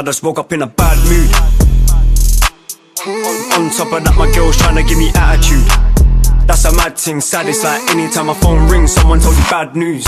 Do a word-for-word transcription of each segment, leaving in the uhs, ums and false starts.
just woke up in a bad mood. On, on top of that, my girl's trying to give me attitude. That's a mad thing, sad. It's like anytime my phone rings, someone tells you bad news.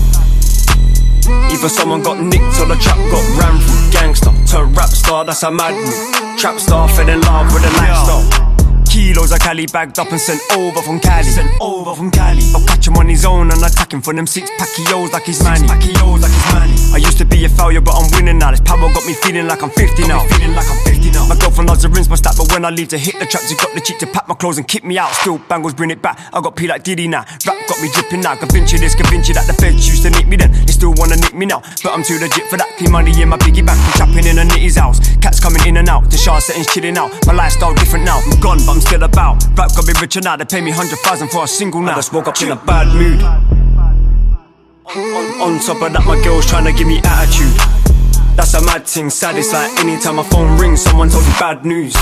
Either someone got nicked or the trap got ran through. Gangster to rap star, that's a mad move. Trap star fell in love with a lifestyle. Kilos of Cali bagged up and sent over from Cali. Sent over from Cali. I'll catch him on his own and attack him for them six pacquios like he's Manny. Pacquios like he's Manny. I used to be a failure, but I'm winning now. This power got me feeling like I'm fifty now. Feeling like I'm fifty now. My girlfriend loves to rinse my stack, but when I leave to hit the trap, she got the cheek to pack my clothes and kick me out. Still bangles bring it back. I got P like Diddy now. Rap got me dripping now. Da Vinci this, Da Vinci that. The feds used to nick me then. They still wanna nick me now, but I'm too legit for that. Clean money in my piggy bank. I'm trapping in a nitty's house. Cats coming in and out. The Shah settings chilling out. My lifestyle different now. I'm gone, but I'm still about. Rap got me richer now, they pay me hundred thousand for a single now. I just woke up in a bad mood. On, on top of that, my girl's trying to give me attitude. That's a mad thing, sad. It's like anytime my phone rings, someone tells you bad news.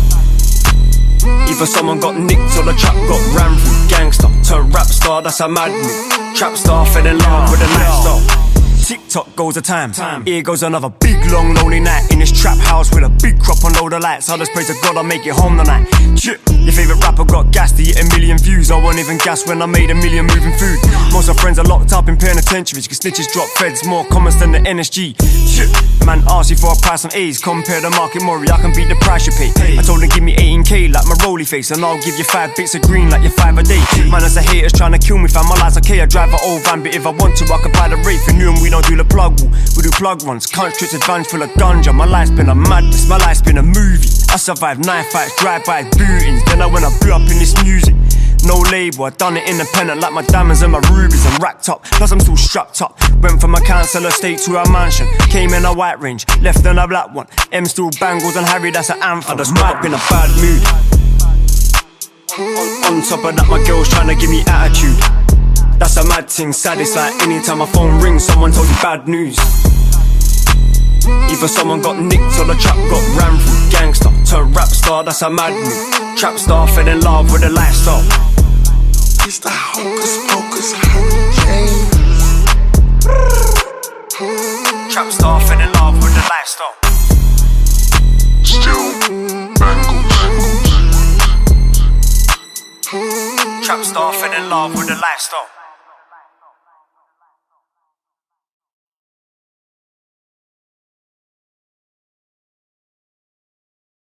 Either someone got nicked or the trap got ran through. Gangster to rap star, that's a mad move. Trap star fell in love with a lifestyle. TikTok goes the time. time, here goes another big long lonely night in this trap house with a big crop and load of lights. I just pray to God I'll make it home tonight. Chip, your favourite rapper got gassed to get a million views. I wasn't even gassed when I made a million moving food. Most of my friends are locked up in penitentiaries, cause snitches drop feds more comments than the N S G. Chip, man asked you for a price on A's, compare the market Maury, I can beat the price you pay. I told him give me eighteen K like my rolly face, and I'll give you five bits of green like your five a day. Man, as a haters trying to kill me, fam, my life's okay. I drive an old van, but if I want to I could buy the Wraith. And knew him, we don't do the plug wall, we do plug runs. Can't stretch advantage full of ganja. My life's been a madness, my life's been a movie. I survived nine fights, drive-by bootings, then I went I blew up in this music. No label, I done it independent like my diamonds and my rubies. I'm racked up, plus I'm still strapped up. Went from a council estate to a mansion. Came in a white range, left in a black one. M still bangles and Harry, that's an anthem. I just woke up in a bad mood. On, on top of that, my girl's trying to give me attitude. That's a mad thing, sad. It's like anytime my phone rings, someone tells you bad news. Either someone got nicked or the trap got ran through. Gangster to rap star, that's a mad move. Trap star fell in love with a lifestyle. It's the hocus pocus chains. Trap star fell in love with the lifestyle. Still bangles. Trap star fell in love with the lifestyle.